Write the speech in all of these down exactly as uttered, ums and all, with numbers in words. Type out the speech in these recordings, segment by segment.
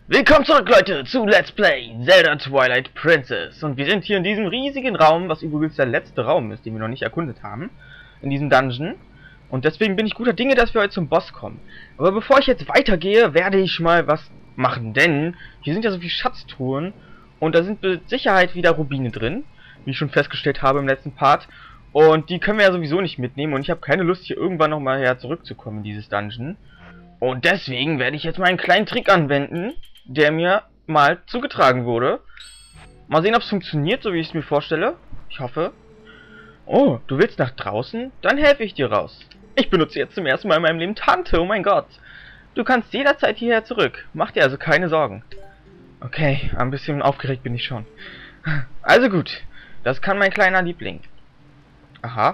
Willkommen zurück, Leute, zu Let's Play Zelda Twilight Princess. Und wir sind hier in diesem riesigen Raum, was übrigens der letzte Raum ist, den wir noch nicht erkundet haben, in diesem Dungeon. Und deswegen bin ich guter Dinge, dass wir heute zum Boss kommen. Aber bevor ich jetzt weitergehe, werde ich mal was machen, denn hier sind ja so viele Schatztruhen und da sind mit Sicherheit wieder Rubine drin, wie ich schon festgestellt habe im letzten Part. Und die können wir ja sowieso nicht mitnehmen und ich habe keine Lust, hier irgendwann nochmal her zurückzukommen in dieses Dungeon. Und deswegen werde ich jetzt mal einen kleinen Trick anwenden, der mir mal zugetragen wurde. Mal sehen, ob es funktioniert, so wie ich es mir vorstelle. Ich hoffe. Oh, du willst nach draußen? Dann helfe ich dir raus. Ich benutze jetzt zum ersten Mal in meinem Leben Tante, oh mein Gott. Du kannst jederzeit hierher zurück. Mach dir also keine Sorgen. Okay, ein bisschen aufgeregt bin ich schon. Also gut, das kann mein kleiner Liebling. Aha.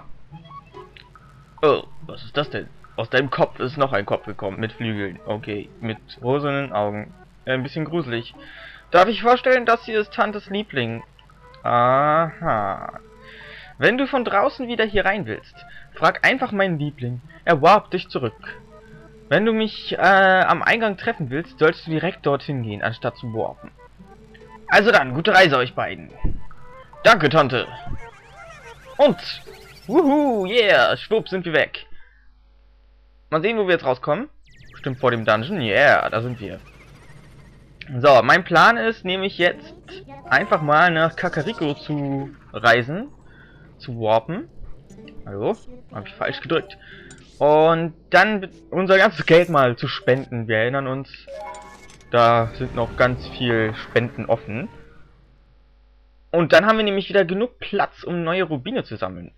Oh, was ist das denn? Aus deinem Kopf ist noch ein Kopf gekommen, mit Flügeln. Okay, mit rosenen Augen. Ein bisschen gruselig. Darf ich vorstellen, das hier ist Tantes Liebling? Aha. Wenn du von draußen wieder hier rein willst, frag einfach meinen Liebling. Er warpt dich zurück. Wenn du mich äh, am Eingang treffen willst, sollst du direkt dorthin gehen, anstatt zu warpen. Also dann, gute Reise euch beiden. Danke, Tante. Und, wuhu, yeah, schwupp, sind wir weg. Mal sehen, wo wir jetzt rauskommen. Bestimmt vor dem Dungeon. Yeah, da sind wir. So, mein Plan ist nämlich jetzt einfach mal nach Kakariko zu reisen. Zu warpen. Hallo? Habe ich falsch gedrückt. Und dann unser ganzes Geld mal zu spenden. Wir erinnern uns, da sind noch ganz viel Spenden offen. Und dann haben wir nämlich wieder genug Platz, um neue Rubine zu sammeln.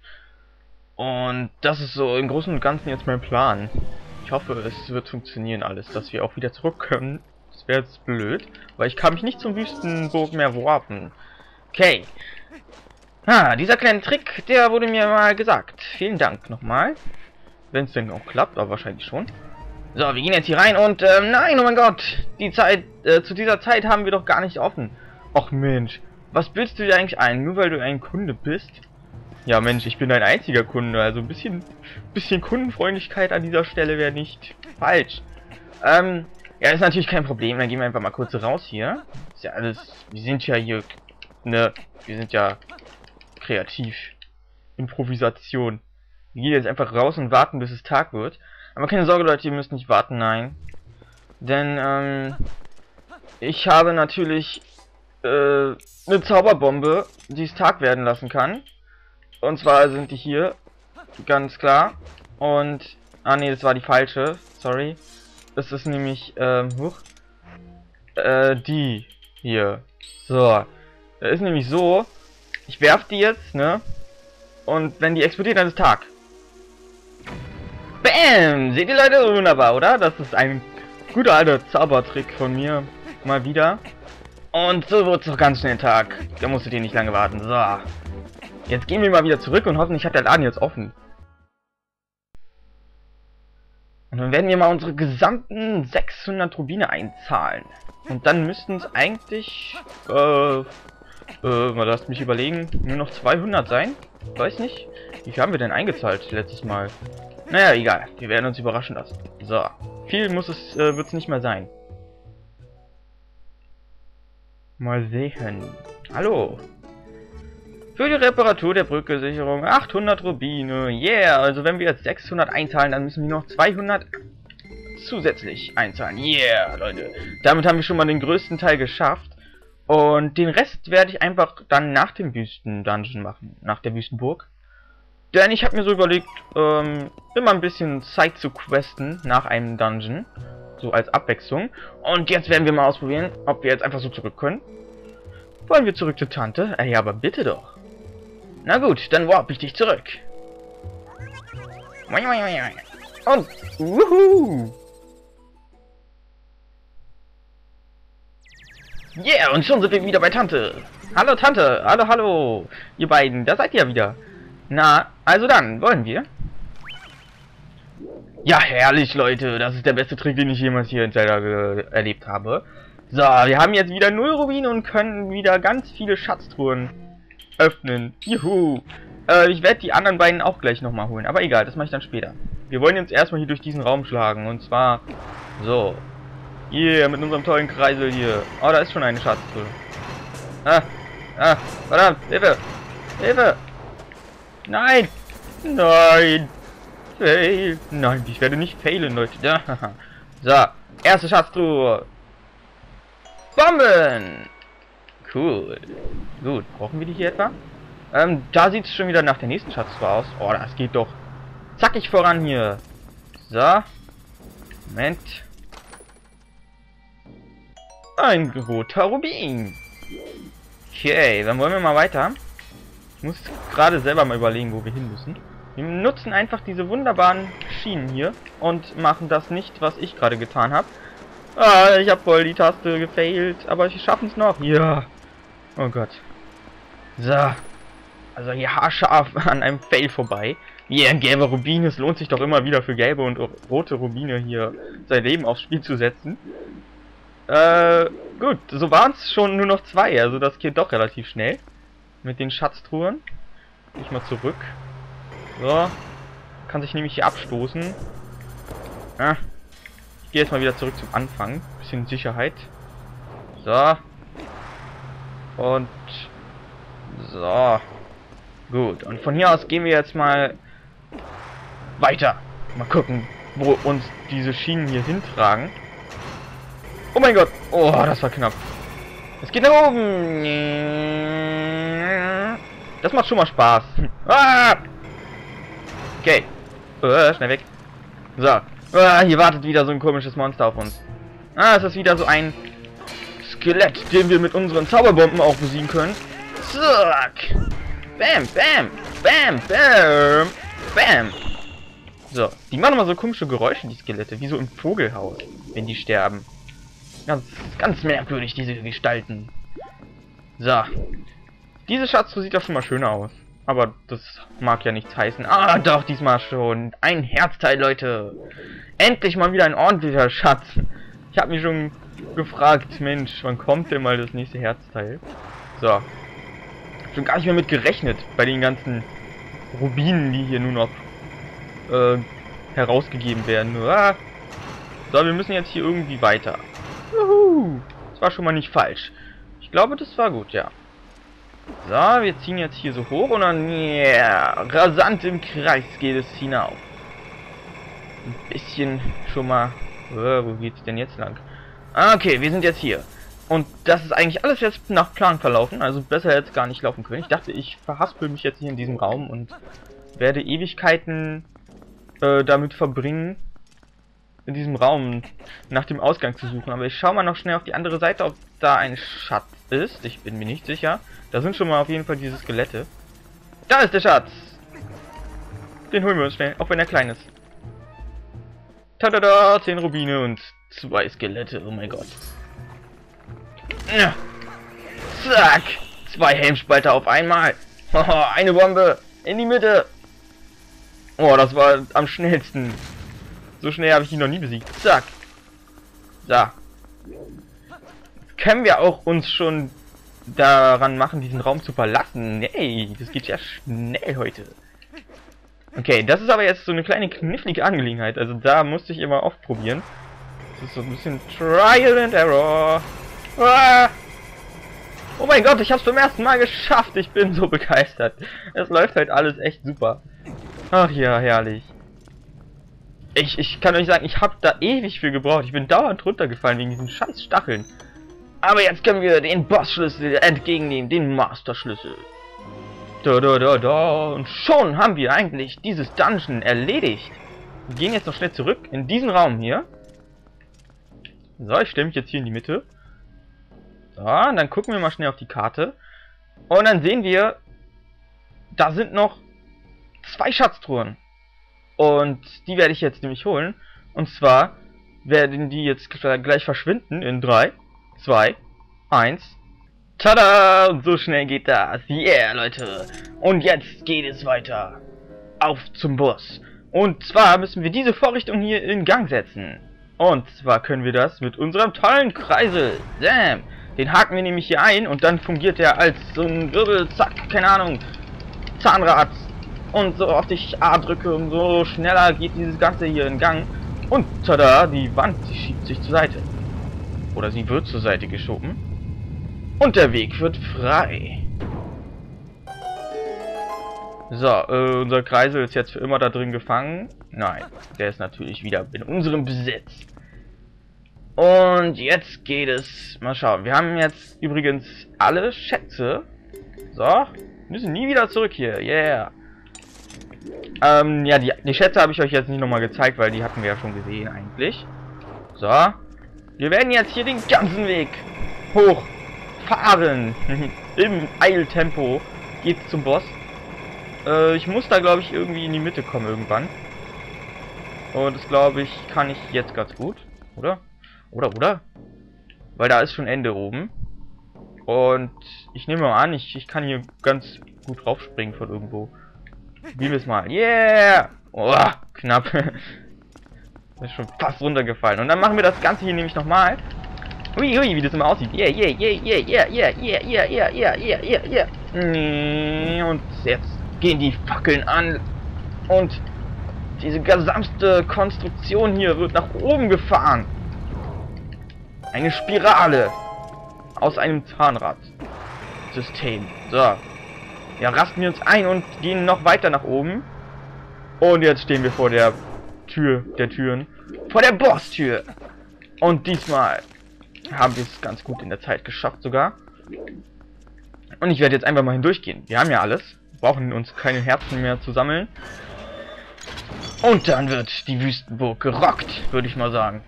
Und das ist so im Großen und Ganzen jetzt mein Plan. Ich hoffe, es wird funktionieren alles, dass wir auch wieder zurück können. Das wäre jetzt blöd, weil ich kann mich nicht zum Wüstenburg mehr warpen. Okay. Ah, dieser kleine Trick, der wurde mir mal gesagt. Vielen Dank nochmal. Wenn es denn auch klappt, aber wahrscheinlich schon. So, wir gehen jetzt hier rein und, ähm, nein, oh mein Gott. Die Zeit, äh, zu dieser Zeit haben wir doch gar nicht offen. Och Mensch, was bildest du dir eigentlich ein? Nur weil du ein Kunde bist? Ja Mensch, ich bin ein einziger Kunde, also ein bisschen, bisschen Kundenfreundlichkeit an dieser Stelle wäre nicht falsch. Ähm, ja, das ist natürlich kein Problem, dann gehen wir einfach mal kurz raus hier. Ist ja alles, wir sind ja hier, ne, wir sind ja kreativ. Improvisation. Wir gehen jetzt einfach raus und warten, bis es Tag wird. Aber keine Sorge, Leute, ihr müsst nicht warten, nein. Denn, ähm, ich habe natürlich, äh, eine Zauberbombe, die es Tag werden lassen kann. Und zwar sind die hier, ganz klar. Und, ah ne, das war die falsche, sorry. Das ist nämlich, ähm, huch, äh, die hier. So, da ist nämlich so, ich werf die jetzt, ne? Und wenn die explodiert, dann ist Tag. Bam! Seht ihr, Leute? Wunderbar, oder? Das ist ein guter alter Zaubertrick von mir. Mal wieder. Und so wird es doch ganz schnell Tag. Da musstet ihr nicht lange warten. So. Jetzt gehen wir mal wieder zurück und hoffentlich hat der Laden jetzt offen. Und dann werden wir mal unsere gesamten sechshundert Rubine einzahlen. Und dann müssten es eigentlich, äh, äh, mal lasst mich überlegen, nur noch zweihundert sein. Weiß nicht. Wie viel haben wir denn eingezahlt letztes Mal? Naja, egal. Wir werden uns überraschen lassen. So. Viel muss es, äh, wird es nicht mehr sein. Mal sehen. Hallo. Für die Reparatur der Brücke-Sicherung achthundert Rubine. Yeah, also wenn wir jetzt sechshundert einzahlen, dann müssen wir noch zweihundert zusätzlich einzahlen. Yeah, Leute. Damit haben wir schon mal den größten Teil geschafft. Und den Rest werde ich einfach dann nach dem Wüsten-Dungeon machen. Nach der Wüstenburg. Denn ich habe mir so überlegt, ähm, immer ein bisschen Zeit zu questen nach einem Dungeon. So als Abwechslung. Und jetzt werden wir mal ausprobieren, ob wir jetzt einfach so zurück können. Wollen wir zurück zur Tante? Ey, aber bitte doch. Na gut, dann warp ich dich zurück. Und, wuhu! Yeah, und schon sind wir wieder bei Tante. Hallo Tante, hallo, hallo. Ihr beiden, da seid ihr ja wieder. Na, also dann, wollen wir? Ja, herrlich, Leute. Das ist der beste Trick, den ich jemals hier in Zelda erlebt habe. So, wir haben jetzt wieder null Rubine und können wieder ganz viele Schatztruhen öffnen. Juhu. Äh, ich werde die anderen beiden auch gleich nochmal holen. Aber egal, das mache ich dann später. Wir wollen jetzt erstmal hier durch diesen Raum schlagen. Und zwar, so. Yeah, mit unserem tollen Kreisel hier. Oh, da ist schon eine Schatztruhe. Ah, ah, verdammt, Hilfe, Hilfe. Nein, nein, fail. Nein, ich werde nicht failen, Leute. So, erste Schatztruhe. Bomben. Cool. Gut, brauchen wir die hier etwa? Ähm, da sieht es schon wieder nach der nächsten Schatztruhe aus. Oh, das geht doch zackig voran hier. So. Moment. Ein roter Rubin. Okay, dann wollen wir mal weiter. Ich muss gerade selber mal überlegen, wo wir hin müssen. Wir nutzen einfach diese wunderbaren Schienen hier und machen das nicht, was ich gerade getan habe. Ah, ich habe voll die Taste gefailt, aber wir schaffen es noch. Ja. Oh Gott. So. Also hier haarscharf an einem Fail vorbei. Yeah, gelbe Rubine. Es lohnt sich doch immer wieder für gelbe und rote Rubine hier sein Leben aufs Spiel zu setzen. Äh, gut. So waren es schon nur noch zwei. Also das geht doch relativ schnell. Mit den Schatztruhen. Ich mal zurück. So. Kann sich nämlich hier abstoßen. Ah. Ich gehe jetzt mal wieder zurück zum Anfang. Bisschen Sicherheit. So. Und so. Gut. Und von hier aus gehen wir jetzt mal weiter. Mal gucken, wo uns diese Schienen hier hintragen. Oh mein Gott. Oh, das war knapp. Es geht nach oben. Das macht schon mal Spaß. Ah! Okay. Uh, schnell weg. So. Uh, hier wartet wieder so ein komisches Monster auf uns. Ah, es ist wieder so ein Skelett, den wir mit unseren Zauberbomben auch besiegen können. Zack. Bam, bam, bam, bam, bam. So, die machen immer so komische Geräusche, die Skelette, wie so im Vogelhaus, wenn die sterben. Ganz, ganz merkwürdig, diese Gestalten. So. Diese Schatztruhe sieht doch schon mal schöner aus. Aber das mag ja nichts heißen. Ah, doch, diesmal schon. Ein Herzteil, Leute. Endlich mal wieder ein ordentlicher Schatz. Ich habe mich schon gefragt, Mensch, wann kommt denn mal das nächste Herzteil? So. Schon gar nicht mehr mit gerechnet bei den ganzen Rubinen, die hier nur noch äh, herausgegeben werden. Ah. So, wir müssen jetzt hier irgendwie weiter. Juhu. Das war schon mal nicht falsch. Ich glaube, das war gut, ja. So, wir ziehen jetzt hier so hoch und dann, yeah, rasant im Kreis geht es hinauf. Ein bisschen schon mal, äh, wo geht's denn jetzt lang? Okay, wir sind jetzt hier. Und das ist eigentlich alles jetzt nach Plan verlaufen, also besser jetzt gar nicht laufen können. Ich dachte, ich verhaspel mich jetzt hier in diesem Raum und werde Ewigkeiten äh, damit verbringen, in diesem Raum nach dem Ausgang zu suchen. Aber ich schaue mal noch schnell auf die andere Seite, ob da ein Schatz ist. Ich bin mir nicht sicher. Da sind schon mal auf jeden Fall diese Skelette. Da ist der Schatz! Den holen wir uns schnell, auch wenn er klein ist. Tada, zehn Rubine und zwei Skelette, oh mein Gott. Ja. Zack! Zwei Helmspalter auf einmal. Eine Bombe in die Mitte. Oh, das war am schnellsten. So schnell habe ich ihn noch nie besiegt. Zack. Da. Können wir auch uns schon daran machen, diesen Raum zu verlassen? Nee, das geht ja schnell heute. Okay, das ist aber jetzt so eine kleine knifflige Angelegenheit. Also da musste ich immer oft probieren. Das ist so ein bisschen Trial and Error. Ah! Oh mein Gott, ich habe es beim ersten Mal geschafft. Ich bin so begeistert. Es läuft halt alles echt super. Ach ja, herrlich. Ich, ich kann euch sagen, ich habe da ewig für gebraucht. Ich bin dauernd runtergefallen wegen diesen scheiß Stacheln. Aber jetzt können wir den Bossschlüssel entgegennehmen, den Master-Schlüssel. Da, da, da, da. Und schon haben wir eigentlich dieses Dungeon erledigt. Wir gehen jetzt noch schnell zurück in diesen Raum hier. So, ich stelle mich jetzt hier in die Mitte. So, und dann gucken wir mal schnell auf die Karte. Und dann sehen wir, da sind noch zwei Schatztruhen. Und die werde ich jetzt nämlich holen. Und zwar werden die jetzt gleich verschwinden in drei, zwei, eins. Tada! Und so schnell geht das. Yeah, Leute. Und jetzt geht es weiter. Auf zum Boss. Und zwar müssen wir diese Vorrichtung hier in Gang setzen. Und zwar können wir das mit unserem tollen Kreisel. Damn. Den haken wir nämlich hier ein und dann fungiert er als so ein Wirbel, zack, keine Ahnung, Zahnrad. Und so oft ich A drücke, umso schneller geht dieses Ganze hier in Gang. Und tada, die Wand, die schiebt sich zur Seite. Oder sie wird zur Seite geschoben. Und der Weg wird frei. So, äh, unser Kreisel ist jetzt für immer da drin gefangen. Nein, der ist natürlich wieder in unserem Besitz. Und jetzt geht es... Mal schauen, wir haben jetzt übrigens alle Schätze. So, müssen nie wieder zurück hier. Yeah. Ähm, ja, die, die Schätze habe ich euch jetzt nicht nochmal gezeigt, weil die hatten wir ja schon gesehen eigentlich. So. Wir werden jetzt hier den ganzen Weg hochfahren. Im Eiltempo geht's zum Boss. Äh, ich muss da, glaube ich, irgendwie in die Mitte kommen irgendwann. Und das, glaube ich, kann ich jetzt ganz gut. Oder? Oder, oder? Weil da ist schon Ende oben. Und ich nehme mal an, ich, ich kann hier ganz gut raufspringen von irgendwo. Probieren wir es mal. Yeah! Oh, knapp. Ist schon fast runtergefallen. Und dann machen wir das Ganze hier nämlich nochmal. Hui, hui, wie das immer aussieht. Yeah, yeah, yeah, yeah, yeah, yeah, yeah, yeah, yeah, yeah, yeah, yeah, yeah. Und jetzt gehen die Fackeln an. Und diese gesamte Konstruktion hier wird nach oben gefahren. Eine Spirale aus einem Zahnradsystem. So. Ja, rasten wir uns ein und gehen noch weiter nach oben. Und jetzt stehen wir vor der Tür der Türen. Vor der Boss-Tür. Und diesmal haben wir es ganz gut in der Zeit geschafft sogar. Und ich werde jetzt einfach mal hindurchgehen. Wir haben ja alles. Wir brauchen uns keine Herzen mehr zu sammeln. Und dann wird die Wüstenburg gerockt, würde ich mal sagen.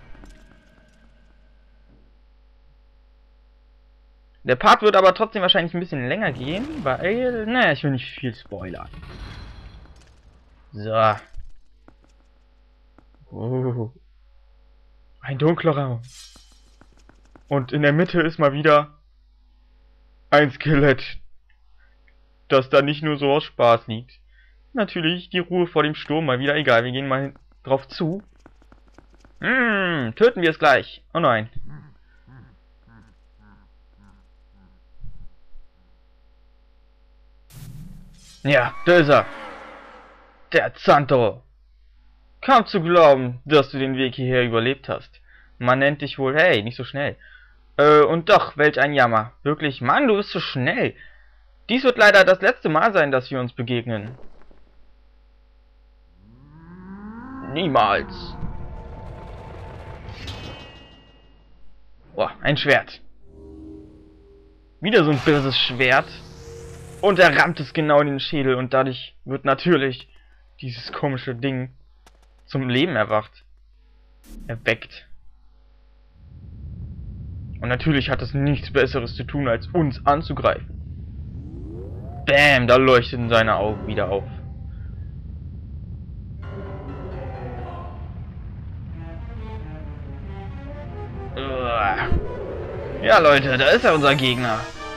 Der Part wird aber trotzdem wahrscheinlich ein bisschen länger gehen, weil... Naja, ich will nicht viel spoilern. So. Oh. Ein dunkler Raum. Und in der Mitte ist mal wieder ein Skelett, das da nicht nur so aus Spaß liegt. Natürlich die Ruhe vor dem Sturm mal wieder. Egal, wir gehen mal drauf zu. Hm, töten wir es gleich. Oh nein. Ja, da ist er. Der Zanto. Kaum zu glauben, dass du den Weg hierher überlebt hast. Man nennt dich wohl, hey, nicht so schnell. Äh, und doch, welch ein Jammer. Wirklich, Mann, du bist so schnell. Dies wird leider das letzte Mal sein, dass wir uns begegnen. Niemals. Boah, ein Schwert. Wieder so ein böses Schwert. Und er rammt es genau in den Schädel und dadurch wird natürlich dieses komische Ding zum Leben erwacht. Erweckt. Und natürlich hat es nichts Besseres zu tun, als uns anzugreifen. Bäm, da leuchteten seine Augen wieder auf. Ja, Leute, da ist ja unser Gegner.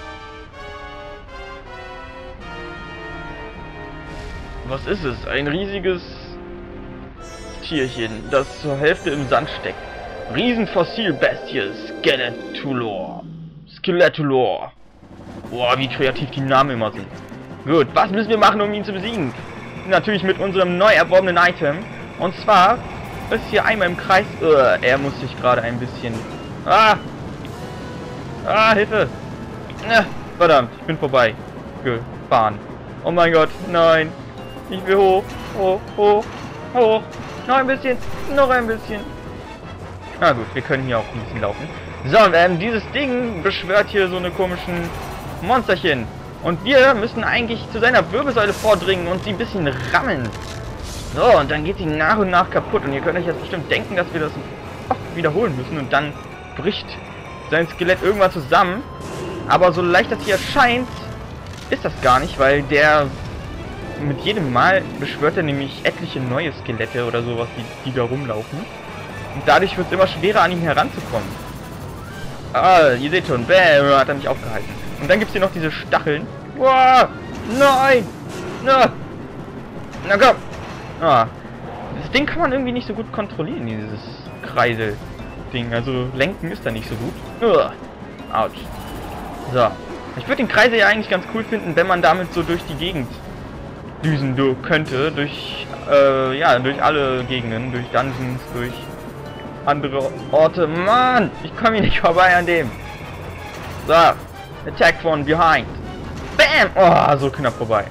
Was ist es? Ein riesiges Tierchen, das zur Hälfte im Sand steckt. Riesenfossilbestie, Skeletulor. Skeletulor. Boah, wie kreativ die Namen immer sind. Gut, was müssen wir machen, um ihn zu besiegen? Natürlich mit unserem neu erworbenen Item. Und zwar ist hier einmal im Kreis... Uh, er muss sich gerade ein bisschen... Ah! Ah, Hilfe! Na, verdammt, ich bin vorbei. Gefahren. Oh mein Gott, nein! Ich will hoch, hoch, hoch, hoch. Noch ein bisschen, noch ein bisschen. Na gut, wir können hier auch ein bisschen laufen. So, ähm, dieses Ding beschwört hier so eine komischen Monsterchen. Und wir müssen eigentlich zu seiner Wirbelsäule vordringen und sie ein bisschen rammeln. So, und dann geht sie nach und nach kaputt. Und ihr könnt euch jetzt bestimmt denken, dass wir das oft wiederholen müssen. Und dann bricht sein Skelett irgendwann zusammen. Aber so leicht das hier erscheint, ist das gar nicht, weil der... Mit jedem Mal beschwört er nämlich etliche neue Skelette oder sowas, die, die da rumlaufen. Und dadurch wird es immer schwerer, an ihn heranzukommen. Ah, ihr seht schon, bäm, hat er mich aufgehalten. Und dann gibt es hier noch diese Stacheln. Wow, nein! Na, na komm! Ah, das Ding kann man irgendwie nicht so gut kontrollieren, dieses Kreisel-Ding. Also lenken ist da nicht so gut. Uh, ouch. So. Ich würde den Kreisel ja eigentlich ganz cool finden, wenn man damit so durch die Gegend düsen du könnte, durch, äh, ja, durch alle Gegenden, durch Dungeons, durch andere Orte. Mann, ich komme hier nicht vorbei an dem. So, Attack von behind. Bam! Oh, so knapp vorbei.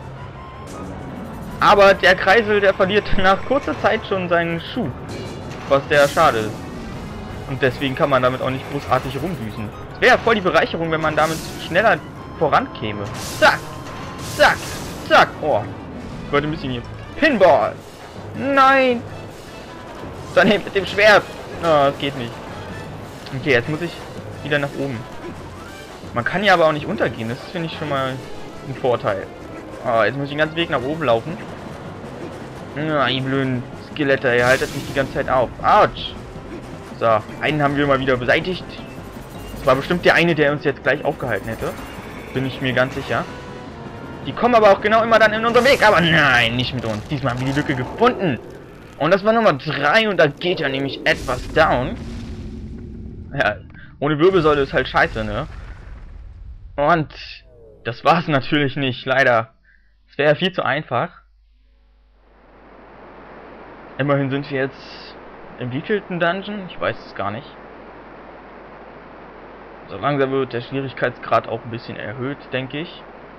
Aber der Kreisel, der verliert nach kurzer Zeit schon seinen Schub. Was sehr schade ist. Und deswegen kann man damit auch nicht großartig rumdüsen. Es wäre ja voll die Bereicherung, wenn man damit schneller vorankäme. Zack! Zack! Zack! Oh. Ich wollte ein bisschen hier. Pinball! Nein! Daneben mit dem Schwert! Oh, das geht nicht. Okay, jetzt muss ich wieder nach oben. Man kann ja aber auch nicht untergehen. Das finde ich schon mal ein Vorteil. Oh, jetzt muss ich den ganzen Weg nach oben laufen. Ja, ihr blöden Skelette, ihr haltet mich die ganze Zeit auf. Autsch! So, einen haben wir mal wieder beseitigt. Das war bestimmt der eine, der uns jetzt gleich aufgehalten hätte. Bin ich mir ganz sicher. Die kommen aber auch genau immer dann in unseren Weg. Aber nein, nicht mit uns. Diesmal haben wir die Lücke gefunden. Und das war Nummer drei und da geht er nämlich etwas down. Ja, ohne Wirbelsäule ist halt scheiße, ne? Und das war's natürlich nicht, leider. Es wäre viel zu einfach. Immerhin sind wir jetzt im wievielten Dungeon? Ich weiß es gar nicht. So langsam wird der Schwierigkeitsgrad auch ein bisschen erhöht, denke ich.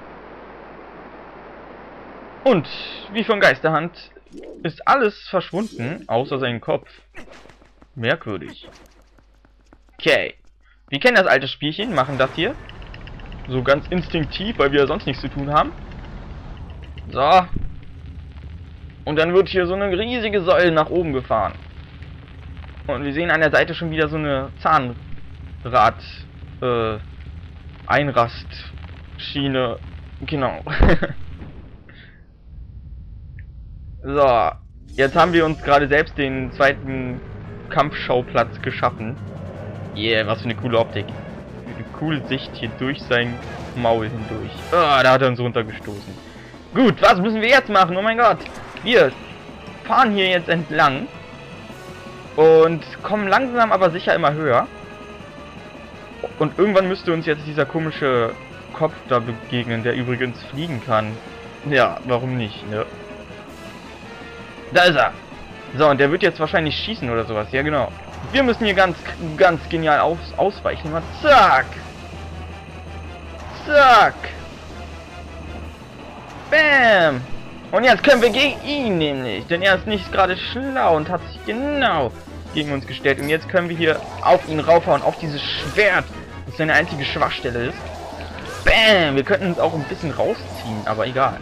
Und wie von Geisterhand ist alles verschwunden, außer sein Kopf. Merkwürdig. Okay. Wir kennen das alte Spielchen, machen das hier. So ganz instinktiv, weil wir sonst nichts zu tun haben. So. Und dann wird hier so eine riesige Säule nach oben gefahren. Und wir sehen an der Seite schon wieder so eine Zahnrad äh, Einrastschiene. Genau. So. Jetzt haben wir uns gerade selbst den zweiten Kampfschauplatz geschaffen. Yeah, was für eine coole Optik. Eine coole Sicht hier durch sein Maul hindurch. Ah, da hat er uns runtergestoßen. Gut, was müssen wir jetzt machen? Oh mein Gott. Wir fahren hier jetzt entlang. Und kommen langsam aber sicher immer höher. Und irgendwann müsste uns jetzt dieser komische Kopf da begegnen, der übrigens fliegen kann. Ja, warum nicht, ne? Da ist er. So, und der wird jetzt wahrscheinlich schießen oder sowas. Ja, genau. Wir müssen hier ganz, ganz genial aus, ausweichen. Mal zack. Zack. Bam. Und jetzt können wir gegen ihn nämlich. Denn er ist nicht gerade schlau und hat sich genau gegen uns gestellt. Und jetzt können wir hier auf ihn raufhauen. Auf dieses Schwert. Das seine einzige Schwachstelle ist. Bam. Wir könnten uns auch ein bisschen rausziehen. Aber egal.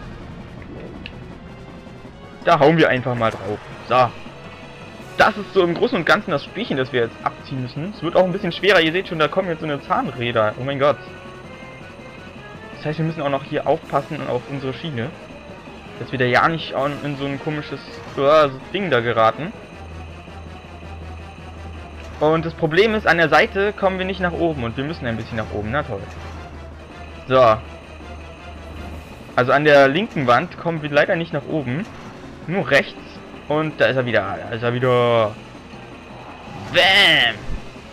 Da hauen wir einfach mal drauf. So. Das ist so im Großen und Ganzen das Spielchen, das wir jetzt abziehen müssen. Es wird auch ein bisschen schwerer. Ihr seht schon, da kommen jetzt so eine Zahnräder. Oh mein Gott. Das heißt, wir müssen auch noch hier aufpassen auf unsere Schiene. Dass wir da ja nicht in so ein komisches uh, Ding da geraten. Und das Problem ist, an der Seite kommen wir nicht nach oben. Und wir müssen ein bisschen nach oben. Na toll. So. Also an der linken Wand kommen wir leider nicht nach oben. Nur rechts. Und da ist er wieder. Da ist er wieder. Bam!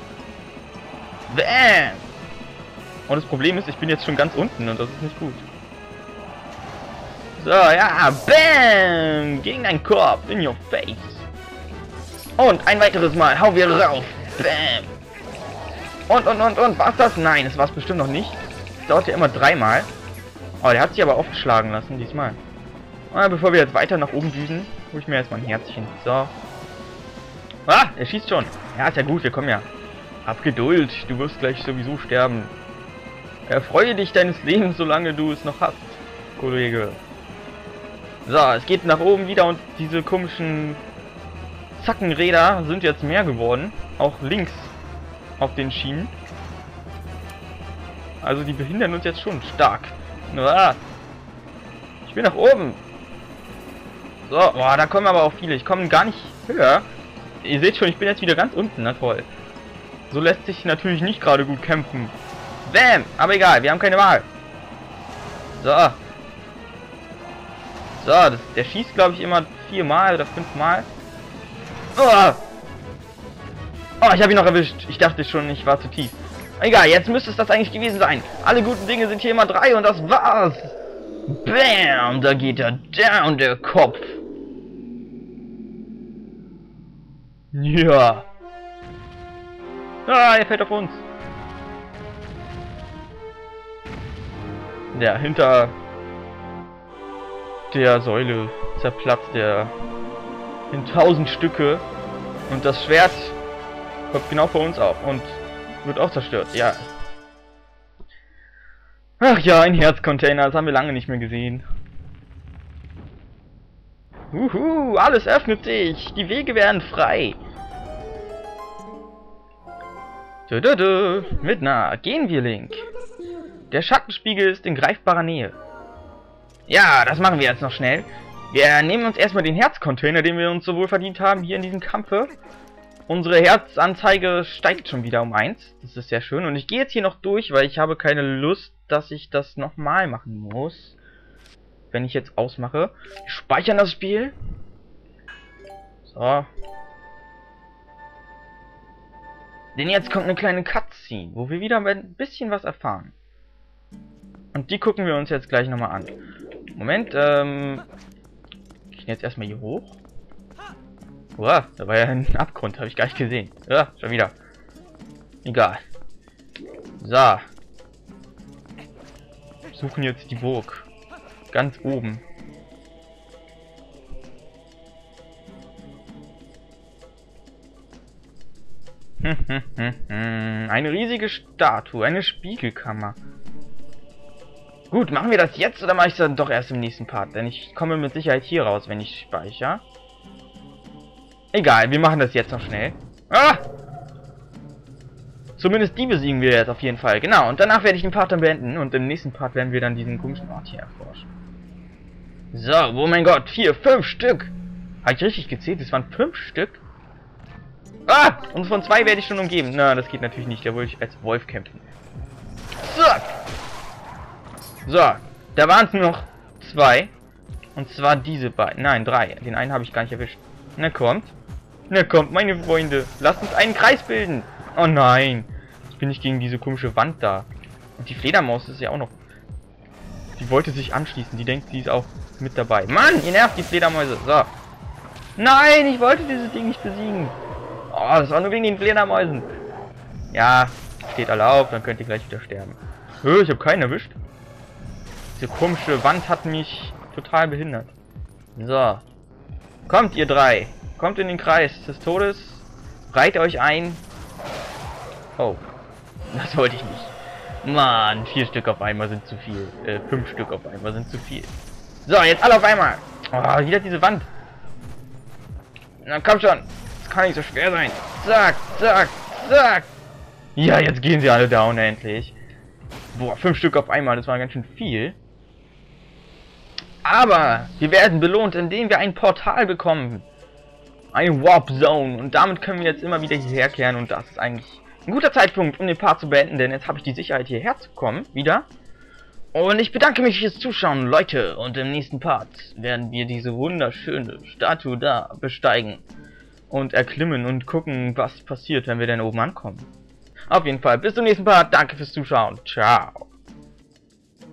Bam! Und das Problem ist, ich bin jetzt schon ganz unten und das ist nicht gut. So, ja. Bam! Gegen deinen Kopf. In your face. Und ein weiteres Mal. Hau wir rauf. Bam! Und, und, und, und. War's das? Nein, das war's bestimmt noch nicht. Das dauert ja immer dreimal. Oh, der hat sich aber oft schlagen lassen diesmal. Ah, bevor wir jetzt weiter nach oben düsen, hole ich mir erstmal ein Herzchen. So. Ah, er schießt schon. Ja, ist ja gut, wir kommen ja. Hab Geduld, du wirst gleich sowieso sterben. Erfreue dich deines Lebens, solange du es noch hast, Kollege. So, es geht nach oben wieder und diese komischen Zackenräder sind jetzt mehr geworden. Auch links auf den Schienen. Also die behindern uns jetzt schon stark. Ah, ich bin nach oben. So, boah, da kommen aber auch viele. Ich komme gar nicht höher. Ihr seht schon, ich bin jetzt wieder ganz unten. Na toll. So lässt sich natürlich nicht gerade gut kämpfen. Bam! Aber egal, wir haben keine Wahl. So. So, das, der schießt, glaube ich, immer viermal oder fünfmal. Oh! Oh, ich habe ihn noch erwischt. Ich dachte schon, ich war zu tief. Egal, jetzt müsste es das eigentlich gewesen sein. Alle guten Dinge sind hier immer drei und das war's. Bam! Da geht er down, der Kopf. Ja. Ah, er fällt auf uns. Ja, hinter der Säule zerplatzt er in tausend Stücke. Und das Schwert kommt genau vor uns auf und wird auch zerstört. Ja. Ach ja, ein Herzcontainer, das haben wir lange nicht mehr gesehen. Uhu, alles öffnet sich, die Wege werden frei. Du, du, du. Midna, gehen wir, Link. Der Schattenspiegel ist in greifbarer Nähe. Ja, das machen wir jetzt noch schnell. Wir nehmen uns erstmal den Herzcontainer, den wir uns so wohl verdient haben hier in diesem Kampfe. Unsere Herzanzeige steigt schon wieder um eins. Das ist sehr schön. Und ich gehe jetzt hier noch durch, weil ich habe keine Lust, dass ich das nochmal machen muss. Wenn ich jetzt ausmache. Wir speichern das Spiel. So. Denn jetzt kommt eine kleine Cutscene, wo wir wieder ein bisschen was erfahren. Und die gucken wir uns jetzt gleich nochmal an. Moment, ähm... ich gehe jetzt erstmal hier hoch. Uah, da war ja ein Abgrund, habe ich gar nicht gesehen. Ja, schon wieder. Egal. So. Suchen jetzt die Burg. Ganz oben. Eine riesige Statue, eine Spiegelkammer. Gut, machen wir das jetzt oder mache ich es dann doch erst im nächsten Part? Denn ich komme mit Sicherheit hier raus, wenn ich speichere. Egal, wir machen das jetzt noch schnell. Ah! Zumindest die besiegen wir jetzt auf jeden Fall. Genau, und danach werde ich den Part dann beenden. Und im nächsten Part werden wir dann diesen komischen Ort hier erforschen. So, oh mein Gott, vier, fünf Stück. Habe ich richtig gezählt? Es waren fünf Stück. Ah! Und von zwei werde ich schon umgeben. Na, das geht natürlich nicht. Da wollte ich als Wolf kämpfen. So! So, da waren es nur noch zwei. Und zwar diese beiden. Nein, drei. Den einen habe ich gar nicht erwischt. Na kommt. Na kommt, meine Freunde. Lasst uns einen Kreis bilden. Oh nein. Jetzt bin ich gegen diese komische Wand da. Und die Fledermaus ist ja auch noch... Die wollte sich anschließen. Die denkt, sie ist auch mit dabei. Mann, ihr nervt die Fledermäuse. So. Nein, ich wollte dieses Ding nicht besiegen. Oh, das war nur wegen den Fledermäusen. Ja, steht alle auf, dann könnt ihr gleich wieder sterben. Hö, ich habe keinen erwischt. Diese komische Wand hat mich total behindert. So. Kommt, ihr drei. Kommt in den Kreis des Todes. Reiht euch ein. Oh. Das wollte ich nicht. Mann, vier Stück auf einmal sind zu viel. Äh, fünf Stück auf einmal sind zu viel. So, jetzt alle auf einmal. Oh, wieder diese Wand. Na komm schon. Das kann nicht so schwer sein. Zack, zack, zack. Ja, jetzt gehen sie alle down endlich. Boah, fünf Stück auf einmal. Das war ganz schön viel. Aber wir werden belohnt, indem wir ein Portal bekommen. Eine Warp Zone. Und damit können wir jetzt immer wieder hierher kehren. Und das ist eigentlich ein guter Zeitpunkt, um den Part zu beenden. Denn jetzt habe ich die Sicherheit, hierher zu kommen. Wieder. Und ich bedanke mich fürs Zuschauen, Leute. Und im nächsten Part werden wir diese wunderschöne Statue da besteigen. Und erklimmen und gucken, was passiert, wenn wir denn oben ankommen. Auf jeden Fall, bis zum nächsten Part. Danke fürs Zuschauen. Ciao.